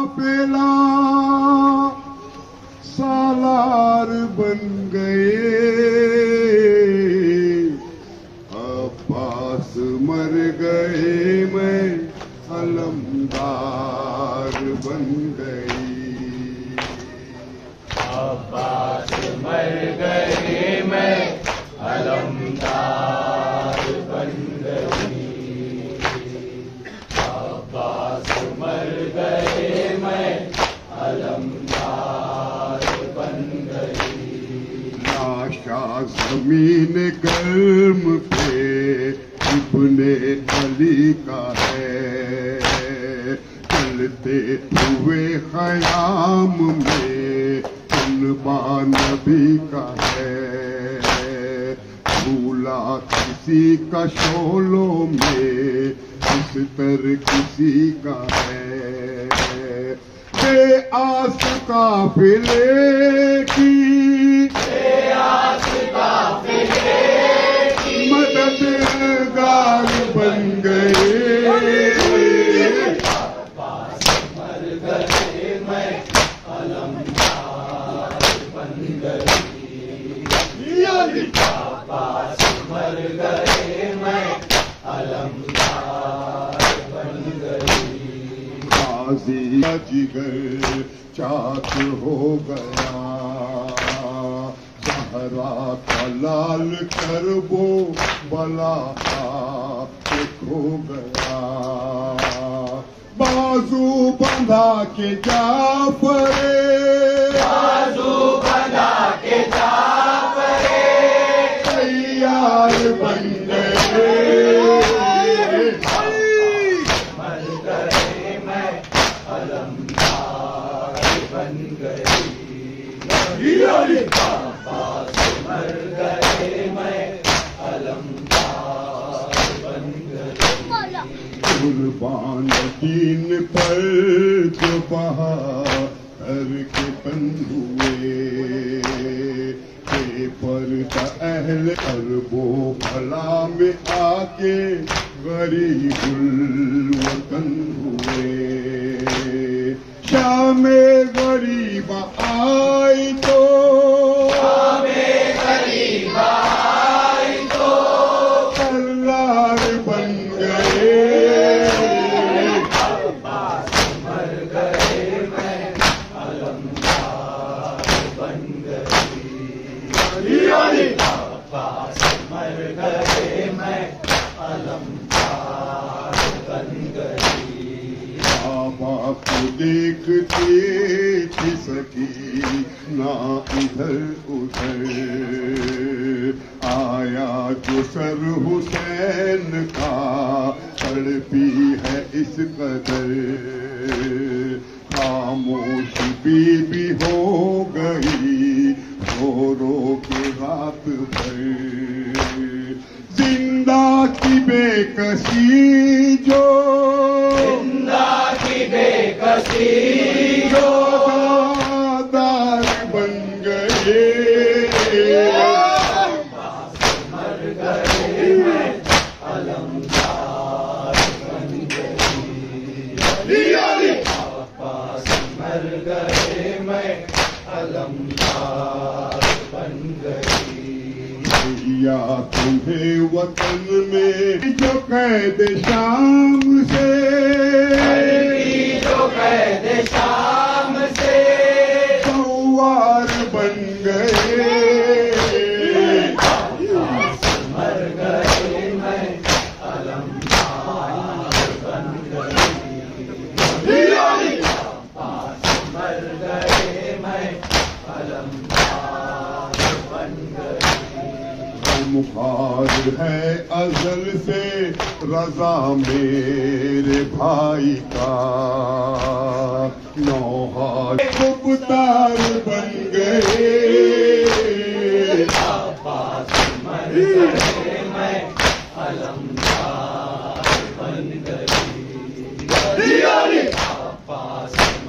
काफिला सालार बन गए, अब्बास मर गए मैं अलमदार बन गई, अब्बास मर गए मैं अलमदार बन गई, अब्बास मर गए मैं अलमदार बन गई। लाशा ज़मीन गर्म पे इब्ने अली का है, चलते हुए ख़याम में उनबा नबी का है, भूला किसी का शोलों में बिस्तर किसी का है, बेआस काफिले की मददगार बन गए, अब्बास मर गए मैं अलमदार बन गई, अब्बास मर गए मैं अलमदार बन गई। गाजी का जिगर चाक हो गया, सहरा का लाल करबो बला खो गया, बाजू बंधा के जाफरे, बाजू बंधा के जाफरे तैयार बन गए, मर गए मैं अलमदार बन गई, अब्बास मर गए मैं अलमदार बन गई। कुर्बान दीन पर जो बहादुर के तन हुए, पर अहल अरबो भला में आके गरीबुल वतन हुए, शाम गरीब आई तो सरदार बन गए, अब्बास मर गए मैं अलमदार बन गई, अब्बास मर गए मैं अलमदार बन गई। बाबा को देखते थी सकी ना इधर उधर, आया जो सर हुसैन का तड़पी है इस कदर, खामोश बीबी हो गई रो रो के रात भर, जिंदा की बेकसी जो बेकसी जो दार बन गए, अब्बास मर गए मैं अलमदार बन गई, अब्बास मर गए मैं अलमदार बन गई। या तुम्हें वतन में जो कैद शाम से, जो कैद शाम से सवार बन गए, अब्बास मर गए मैं अलमदार बन गई, अब्बास मर गए मैं अलमदार बन गई। मुखार है अजल से रजा मेरे भाई का, नौहार गुप्तार बन गए, अब्बास मर गए मैं अलमदार बन गई, अब्बास